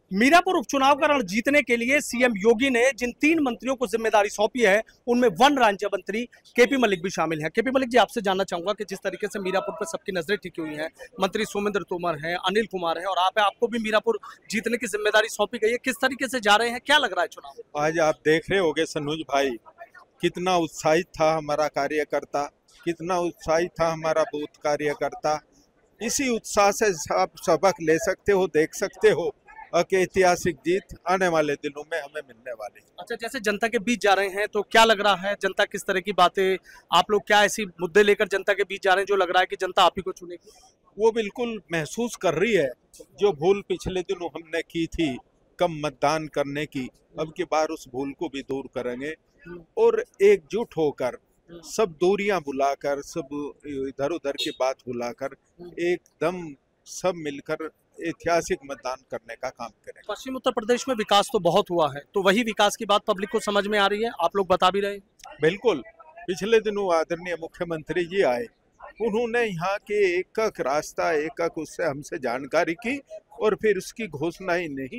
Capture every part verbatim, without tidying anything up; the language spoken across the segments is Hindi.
मीरापुर उपचुनाव का रण जीतने के लिए सीएम योगी ने जिन तीन मंत्रियों को जिम्मेदारी सौंपी है उनमें वन राज्य मंत्री केपी मलिक भी शामिल हैं। केपी मलिक जी, आपसे जानना चाहूंगा कि जिस तरीके से मीरापुर पर सबकी नजरें टिकी हुई हैं, मंत्री सोमेंद्र तोमर हैं, अनिल कुमार हैं और आप आपको भी मीरापुर जीतने की जिम्मेदारी सौंपी गई है, किस तरीके से जा रहे हैं, क्या लग रहा है चुनाव? आज आप देख रहे होंगे सनुज भाई, कितना उत्साहित था हमारा कार्यकर्ता, कितना उत्साहित था हमारा बूथ कार्यकर्ता। इसी उत्साह से आप सबक ले सकते हो, देख सकते हो कि ऐतिहासिक जीत आने वाले दिनों में हमें मिलने वाली है। अच्छा, जैसे जनता के बीच जा रहे हैं तो क्या लग रहा है, जनता किस तरह की बातें, आप लोग क्या ऐसी मुद्दे लेकर जनता के बीच जा रहे हैं जो लग रहा है कि जनता आप ही को चुनेगी? वो बिल्कुल महसूस कर रही है जो भूल पिछले दिनों हमने की थी कम मतदान करने की, अब की बार उस भूल को भी दूर करेंगे और एकजुट होकर सब दूरियां बुलाकर, सब इधर उधर की बात बुलाकर एकदम सब मिलकर ऐतिहासिक मतदान करने का काम करें। पश्चिम उत्तर प्रदेश में विकास तो बहुत हुआ है, तो वही विकास की बात पब्लिक को समझ में आ रही है, आप लोग बता भी रहे हैं। बिल्कुल, पिछले दिनों आदरणीय मुख्यमंत्री जी आए, उन्होंने यहाँ के एक एक रास्ता, एक एक उससे हमसे जानकारी की और फिर उसकी घोषणा ही नहीं,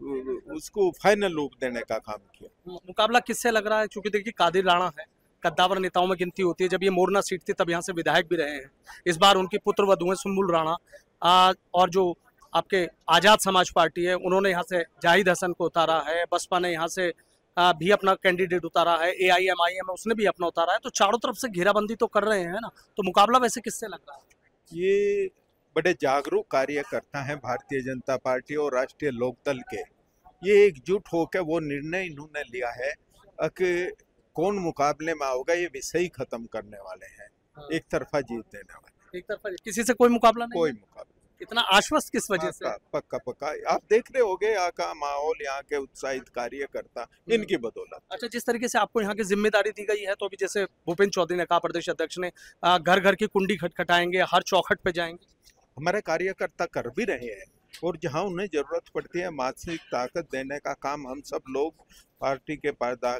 उसको फाइनल रूप देने का काम किया। मुकाबला किससे लग रहा है? क्योंकि देखिए कादिर राणा है, कद्दावर नेताओं में गिनती होती है, जब ये मोरना सीट थी तब यहाँ से विधायक भी रहे हैं। इस बार उनकी पुत्र वधू है सुम्बुल राणा, आ, और जो आपके आजाद समाज पार्टी है उन्होंने यहाँ से जाहिद हसन को उतारा है, बसपा ने यहाँ से आ, भी अपना कैंडिडेट उतारा है, ए आई एम आई एम उसने भी अपना उतारा है, तो चारों तरफ से घेराबंदी तो कर रहे हैं ना, तो मुकाबला वैसे किससे लग रहा है? ये बड़े जागरूक कार्यकर्ता हैं भारतीय जनता पार्टी और राष्ट्रीय लोकदल के, ये एकजुट होकर वो निर्णय इन्होंने लिया है कि कौन मुकाबले में आओगे, ये विषय ही खत्म करने वाले हैं, एक तरफा जीत देने वाले। एक तरफा, किसी से कोई मुकाबला नहीं? कोई मुकाबला। इतना आश्वस्त किस वजह से? पक्का पक्का आप देख रहे होगे यहाँ का माहौल, यहाँ के उत्साहित कार्यकर्ता, इनकी बदौलत। अच्छा, जिस तरीके से आपको यहाँ की जिम्मेदारी दी गई है, तो अभी जैसे भूपेंद्र चौधरी ने कहा, प्रदेश अध्यक्ष ने, घर घर की कुंडी खटखटाएंगे, हर चौखट पे जाएंगे। हमारे कार्यकर्ता कर भी रहे हैं और जहाँ उन्हें जरूरत पड़ती है मानसिक ताकत देने का काम हम सब लोग, पार्टी के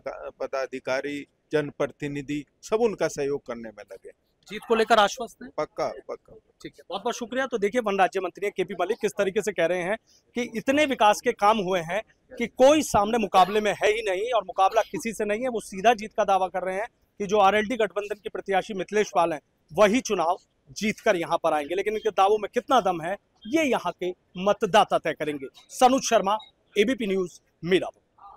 पदाधिकारी, जनप्रतिनिधि, सब उनका सहयोग करने में लगे। जीत को लेकर आश्वस्त है? पक्का पक्का। ठीक है, बहुत बहुत शुक्रिया। तो देखिए, वन राज्य मंत्री केपी मलिक किस तरीके से कह रहे हैं कि इतने विकास के काम हुए हैं कि कोई सामने मुकाबले में है ही नहीं और मुकाबला किसी से नहीं है। वो सीधा जीत का दावा कर रहे हैं कि जो आरएलडी गठबंधन के प्रत्याशी मिथिलेश पाल हैं वही चुनाव जीतकर यहाँ पर आएंगे, लेकिन इनके दावों में कितना दम है ये यहाँ के मतदाता तय करेंगे। Sanuj Sharma, ABP news, Mirapur.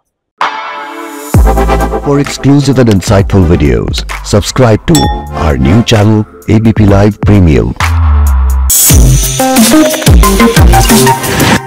For exclusive and insightful videos, subscribe to our new channel A B P Live Premium.